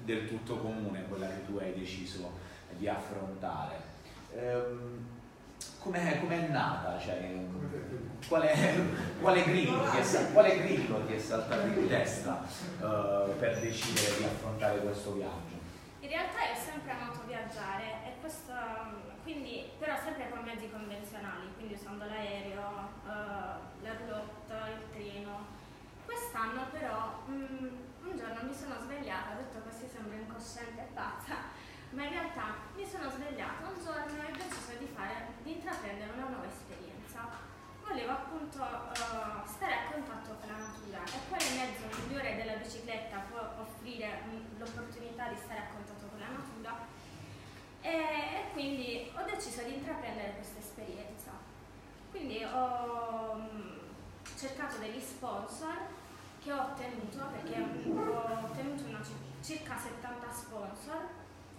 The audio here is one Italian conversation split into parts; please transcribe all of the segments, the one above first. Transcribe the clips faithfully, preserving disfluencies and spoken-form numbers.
del tutto comune, quella che tu hai deciso di affrontare. Ehm, com'è, com'è nata? Cioè, quale, quale, grillo ti è, quale grillo ti è saltato in testa uh, per decidere di affrontare questo viaggio? In realtà io ho sempre amato viaggiare, e questo, quindi, però sempre con mezzi convenzionali, quindi usando l'aereo, uh, la roulotte, il treno. Quest'anno però um, un giorno mi sono svegliata, ho detto così sembra incosciente e pazza, ma in realtà mi sono svegliata un giorno e ho deciso di, fare, di intraprendere una nuova esperienza. Volevo appunto uh, stare a contatto con la natura, e poi il mezzo migliore della bicicletta può offrire l'opportunità di stare a contatto con la natura, e, e quindi ho deciso di intraprendere questa esperienza. Quindi ho um, cercato degli sponsor che ho ottenuto, perché ho ottenuto una, circa settanta sponsor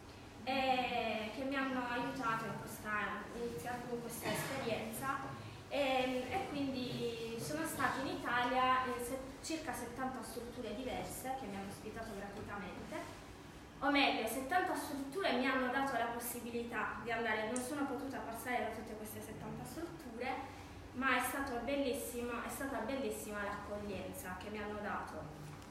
e che mi hanno aiutato in questa, in questa esperienza. E, e quindi sono stati in Italia in se, circa settanta strutture diverse che mi hanno ospitato gratuitamente, o meglio settanta strutture mi hanno dato la possibilità di andare, non sono potuta passare da tutte queste settanta strutture, ma è stato bellissimo, è stata bellissima l'accoglienza che mi hanno dato.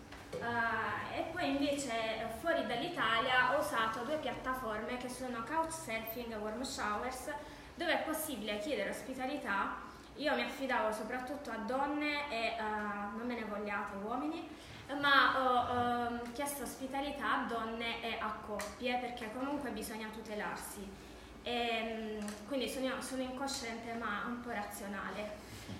Uh, e poi invece fuori dall'Italia ho usato due piattaforme che sono Couchsurfing e Warm Showers, dove è possibile chiedere ospitalità. Io mi affidavo soprattutto a donne e uh, non me ne vogliate uomini, ma ho uh, chiesto ospitalità a donne e a coppie, perché comunque bisogna tutelarsi. E, um, quindi sono, sono incosciente ma un po' razionale.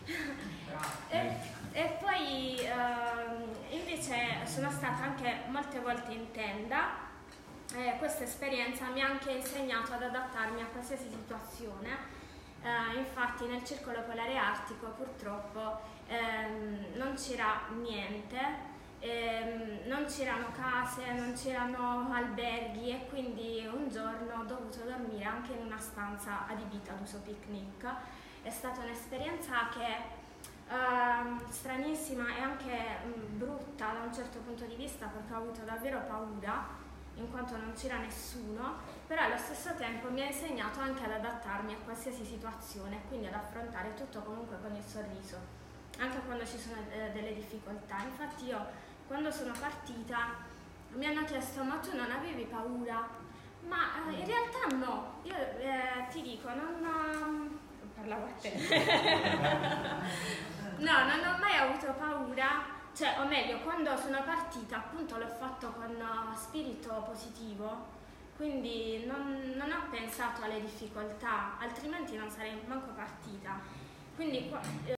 e, e poi uh, invece sono stata anche molte volte in tenda. Eh, questa esperienza mi ha anche insegnato ad adattarmi a qualsiasi situazione. Uh, infatti nel circolo polare artico purtroppo ehm, non c'era niente, ehm, non c'erano case, non c'erano alberghi, e quindi un giorno ho dovuto dormire anche in una stanza adibita ad uso picnic. È stata un'esperienza che uh, stranissima e anche mh, brutta da un certo punto di vista, perché ho avuto davvero paura, in quanto non c'era nessuno, però allo stesso tempo mi ha insegnato anche ad adattarmi a qualsiasi situazione, quindi ad affrontare tutto comunque con il sorriso, anche quando ci sono eh, delle difficoltà. Infatti io quando sono partita mi hanno chiesto: ma tu non avevi paura? Ma eh, in realtà no, io eh, ti dico, non ho... parlavo a te. No, non ho mai avuto paura. Cioè, o meglio, quando sono partita appunto l'ho fatto con spirito positivo, quindi non, non ho pensato alle difficoltà, altrimenti non sarei manco partita. Quindi,